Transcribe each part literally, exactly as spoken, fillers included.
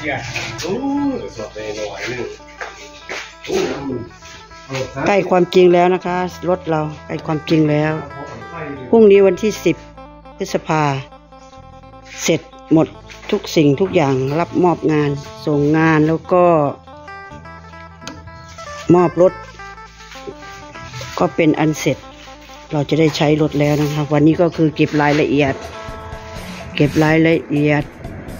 ใกล้ความจริงแล้วนะคะรถเราใกล้ความจริงแล้วพรุ่งนี้วันที่สิบพฤษภาเสร็จหมดทุกสิ่งทุกอย่างรับมอบงานส่งงานแล้วก็มอบรถก็เป็นอันเสร็จเราจะได้ใช้รถแล้วนะคะวันนี้ก็คือเก็บรายละเอียดเก็บรายละเอียด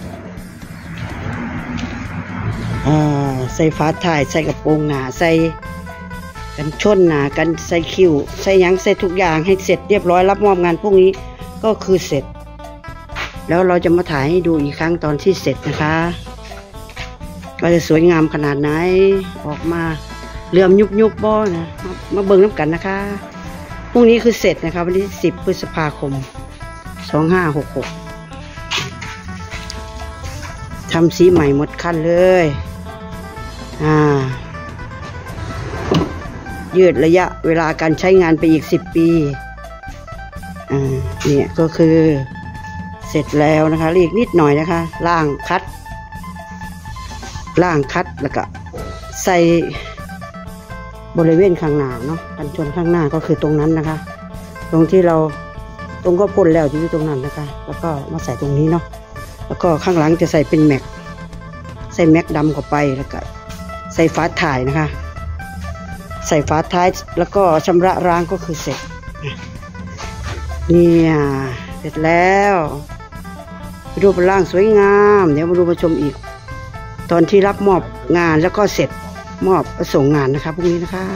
ใส่ฝาท้ายใส่กระโปรงหนาใส่กันชนหนากันใส่คิ้วใส่ยังใส่ทุกอย่างให้เสร็จเรียบร้อยรับมอบงานพรุ่งนี้ก็คือเสร็จแล้วเราจะมาถ่ายให้ดูอีกครั้งตอนที่เสร็จนะคะก็จะสวยงามขนาดไหนออกมาเลื่อมยุบยุบบ่นะมาเบิ่งน้ำกันนะคะพรุ่งนี้คือเสร็จนะคะวันที่สิบพฤษภาคมสองห้าหกหกทำสีใหม่หมดคันเลยอ่ายืดระยะเวลาการใช้งานไปอีกสิบปีอ่าเนี่ยก็คือเสร็จแล้วนะคะอีกนิดหน่อยนะคะล่างคัดล่างคัดแล้วก็ใส่บริเวณข้างหน้าเนาะกันชนข้างหน้าก็คือตรงนั้นนะคะตรงที่เราตรงก็พ่นแล้วที่อยู่ตรงนั้นนะคะแล้วก็มาใส่ตรงนี้เนาะแล้วก็ข้างหลังจะใส่เป็นแม็กใส่แม็กดำเข้าไปแล้วก็ใส่ฝาถ่ายนะคะใส่ฝาท้ายแล้วก็ชำระล้างก็คือเสร็จเนี่ยเสร็จแล้วรูปร่างสวยงามเดี๋ยวมาดูมาชมอีกตอนที่รับมอบงานแล้วก็เสร็จมอบประสงค์งานนะคะพรุ่งนี้นะคะ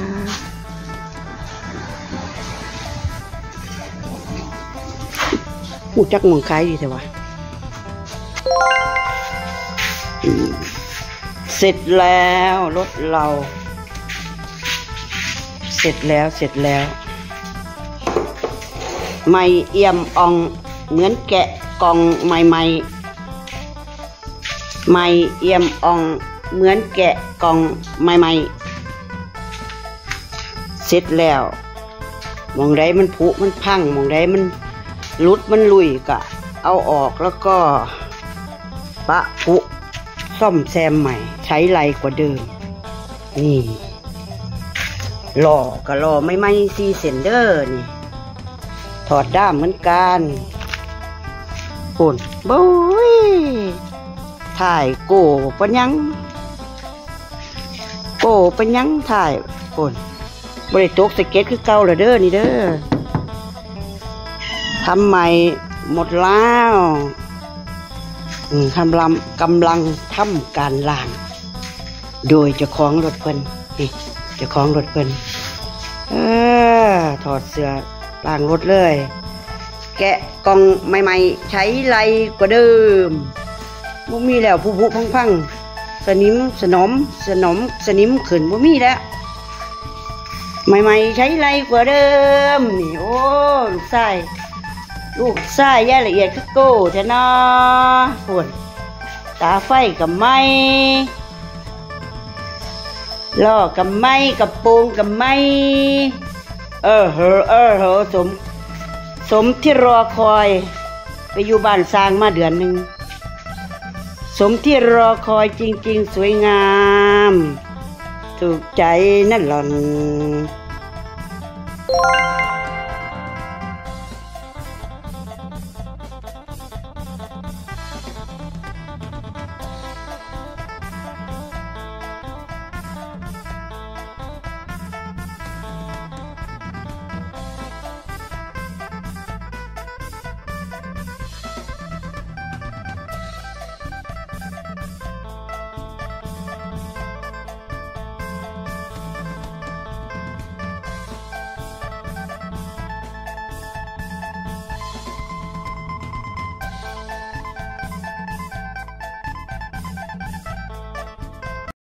หูจักมองคล้ายดีแต่ว่าเสร็จแล้วรถเราเสร็จแล้วเสร็จแล้วไม่เอี่ยมอ่องเหมือนแกะกล่องใหม่ใหม่ไม่เอี่ยมอ่องเหมือนแกะกล่องใหม่ใหม่เสร็จแล้วมองใดมันผุมันพังมองใดมันลุดมันลุยกะเอาออกแล้วก็ปะผุซ่อมแซมใหม่ใช้ไรกว่าเดิมนี่หล่อกับหล่อไม่ไม่ซีเซนเดอร์นี่ถอดด้ามเหมือนกันปุ่นบุ้ยถ่ายโก้ปะยังโก้ปะยังถ่ายปุ่นบริโตกสเก็ตคือเก่าเลยเด้อนี่เด้อทำใหม่หมดแล้วกำลังกำลังทำการล้างโดยเจ้าของรถเพิ่นนี่เจ้าของรถเพิ่นเออถอดเสื้อล้างรถเลยแกะกล่องใหม่ๆใช้ไรกว่าเดิมบ่มีแล้วผู้ผู้พังพังสนิมสนมสนมสนิมขึ้นบ่มีแล้วใหม่ๆใช้ไรกว่าเดิมนี่โอ้ลูกชายลูกชายแย่ละเอียดคือโก้แท้เนาะปวดตาไฟกับไม้ล้อกับไม้กับโป่งกับไม้เออเหอเออเหอสมสมที่รอคอยไปอยู่บ้านสร้างมาเดือนหนึ่งสมที่รอคอยจริงๆสวยงามถูกใจนั่นหล่อน